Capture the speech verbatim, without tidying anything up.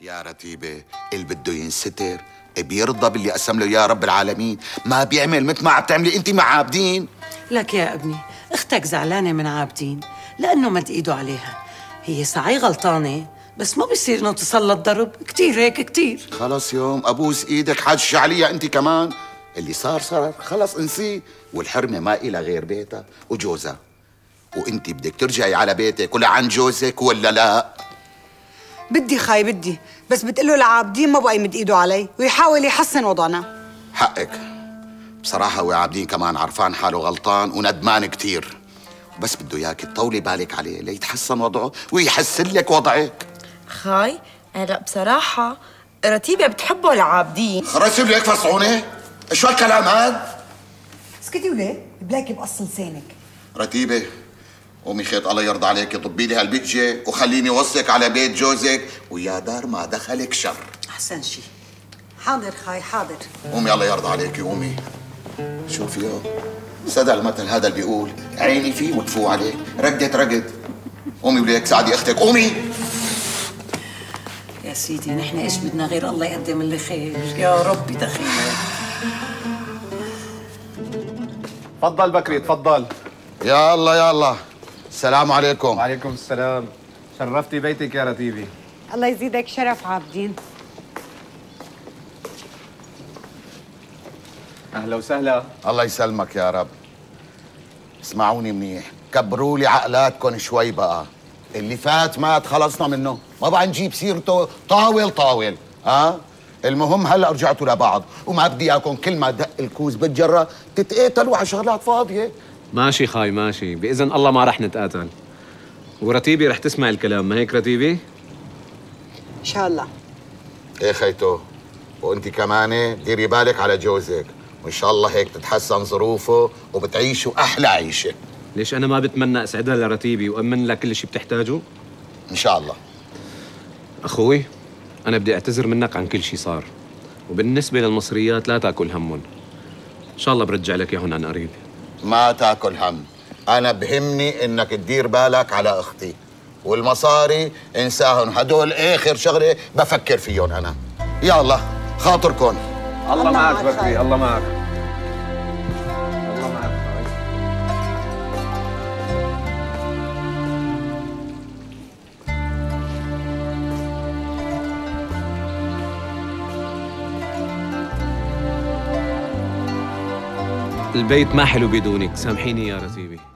يا رتيبة اللي بده ينستر بيرضى باللي قسم له يا رب العالمين، ما بيعمل مثل ما عم تعملي انت مع عابدين. لك يا ابني اختك زعلانة من عابدين لأنه مد ايده عليها. هي صحيح غلطانة بس ما بيصير نتصل للضرب، كتير هيك كتير. خلص يوم ابوس ايدك حاج عليها انت كمان، اللي صار صار خلص انسيه، والحرمة ما إلها غير بيتها وجوزها، وانت بدك ترجعي على بيتك ولا عن جوزك ولا لا؟ بدي خاي بدي، بس بتقله لعابدين ما بقى يمد ايده علي ويحاول يحسن وضعنا. حقك بصراحة، وعابدين كمان عرفان حاله غلطان وندمان كتير، بس بده اياك تطولي بالك عليه ليتحسن وضعه ويحسن لك وضعك. خاي هلا بصراحة رتيبة بتحبه لعابدين. خرجتي لك فصعونة؟ شو هالكلام هاد؟ اسكتي وليه؟ بلاكي بقص لسانك. رتيبة قومي خيط الله يرضى عليك، طبي لي هالبقجة وخليني وصلك على بيت جوزك ويا دار ما دخلك شر. أحسن شي. حاضر خاي حاضر. قومي الله يرضى عليكي قومي. شوفي يوم صدق المثل هذا اللي بيقول عيني فيه وتفو عليك، رقدت رقد. قومي وليك ساعدي اختك قومي. يا سيدي نحن ايش بدنا غير الله يقدم اللي خير، يا رب دخيلك. تفضل بكري تفضل. يا الله يا الله. السلام عليكم. وعليكم السلام. شرفتي بيتك يا رتيبي. الله يزيدك شرف عابدين. اهلا وسهلا. الله يسلمك يا رب. اسمعوني منيح، كبروا لي عقلاتكم شوي بقى. اللي فات مات خلصنا منه، ما بقى نجيب سيرته طاول طاول. ها المهم هلا رجعتوا لبعض وما بدي اياكم كل ما دق الكوز بالجره تتقاتلوا على شغلات فاضيه. ماشي خاي ماشي، بإذن الله ما رح نتقاتل. ورتيبي رح تسمع الكلام، ما هيك رتيبي؟ ان شاء الله. ايه خيتو، وانت كمان ديري بالك على جوزك، وان شاء الله هيك تتحسن ظروفه وبتعيشوا احلى عيشه. ليش انا ما بتمنى اسعدها لرتيبي وامن لها كل شيء بتحتاجه؟ ان شاء الله. اخوي انا بدي اعتذر منك عن كل شيء صار، وبالنسبه للمصريات لا تاكل همهم. ان شاء الله برجع لك اياهم عن قريب. ما تاكل هم، انا بهمني انك تدير بالك على اختي، والمصاري انساهم، هدول اخر شغله بفكر فيهم انا. يلا خاطركم. الله معك بكري، الله معك. الله معك. البيت ما حلو بدونك، سامحيني يا رتيبي.